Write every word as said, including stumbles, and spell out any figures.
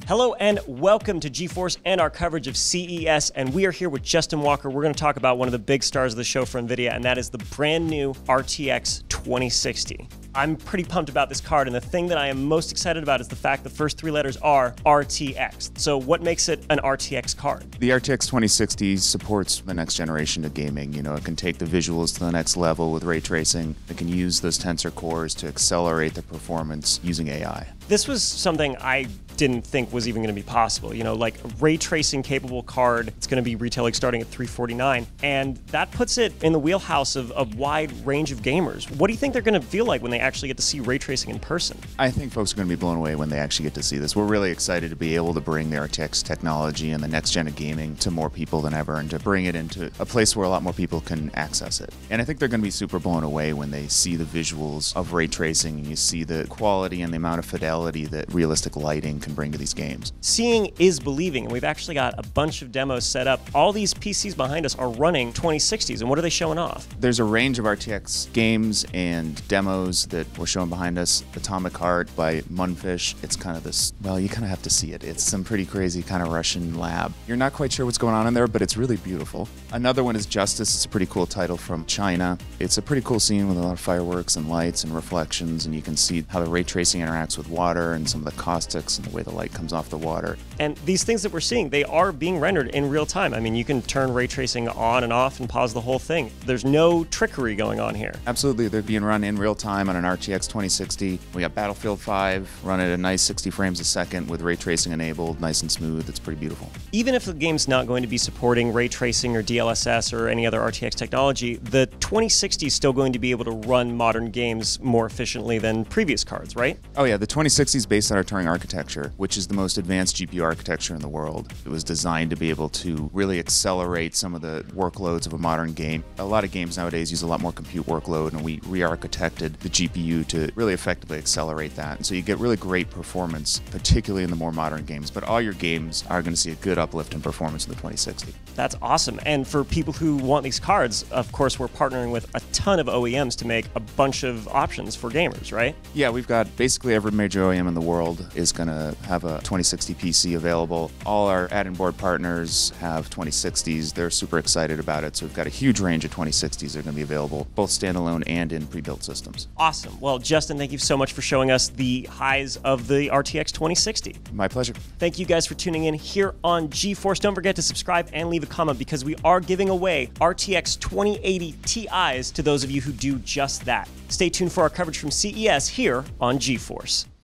Hello and welcome to GeForce and our coverage of C E S, and we are here with Justin Walker. We're going to talk about one of the big stars of the show for NVIDIA, and that is the brand new R T X twenty sixty. I'm pretty pumped about this card, and the thing that I am most excited about is the fact the first three letters are R T X. So what makes it an R T X card? The R T X twenty sixty supports the next generation of gaming. You know, it can take the visuals to the next level with ray tracing. It can use those tensor cores to accelerate the performance using A I. This was something I didn't think was even going to be possible. You know, like a ray tracing capable card, it's going to be retailing starting at three forty-nine, and that puts it in the wheelhouse of a wide range of gamers. What do you think they're going to feel like when they actually get to see ray tracing in person? I think folks are going to be blown away when they actually get to see this. We're really excited to be able to bring the R T X technology and the next gen of gaming to more people than ever, and to bring it into a place where a lot more people can access it. And I think they're going to be super blown away when they see the visuals of ray tracing, and you see the quality and the amount of fidelity that realistic lighting can bring to these games. Seeing is believing, and we've actually got a bunch of demos set up. All these P Cs behind us are running twenty sixties, and what are they showing off? There's a range of R T X games and demos that we're showing behind us. Atomic Heart by Munfish. It's kind of this, well, you kind of have to see it. It's some pretty crazy kind of Russian lab. You're not quite sure what's going on in there, but it's really beautiful. Another one is Justice. It's a pretty cool title from China. It's a pretty cool scene with a lot of fireworks and lights and reflections, and you can see how the ray tracing interacts with water and some of the caustics and the way the light comes off the water. And these things that we're seeing, they are being rendered in real time. I mean, you can turn ray tracing on and off and pause the whole thing. There's no trickery going on here. Absolutely, they're being run in real time on an R T X twenty sixty. We got Battlefield five run at a nice sixty frames a second with ray tracing enabled, nice and smooth. It's pretty beautiful. Even if the game's not going to be supporting ray tracing or D L S S or any other R T X technology, the twenty sixty is still going to be able to run modern games more efficiently than previous cards, right? Oh yeah, the twenty sixty is based on our Turing architecture, which is the most advanced G P U architecture in the world. It was designed to be able to really accelerate some of the workloads of a modern game. A lot of games nowadays use a lot more compute workload, and we re-architected the G P U to really effectively accelerate that. And so you get really great performance, particularly in the more modern games, but all your games are going to see a good uplift in performance in the twenty sixty. That's awesome. And for people who want these cards, of course, we're partnering with a ton of O E Ms to make a bunch of options for gamers, right? Yeah, we've got basically every major O E M in the world is going to have a twenty sixty P C available. All our add-in board partners have twenty sixties. They're super excited about it. So we've got a huge range of twenty sixties that are going to be available, both standalone and in pre-built systems. Awesome. Well, Justin, thank you so much for showing us the highs of the R T X twenty sixty. My pleasure. Thank you guys for tuning in here on GeForce. Don't forget to subscribe and leave a comment, because we are giving away R T X twenty eighty Ti's to those of you who do just that. Stay tuned for our coverage from C E S here on GeForce.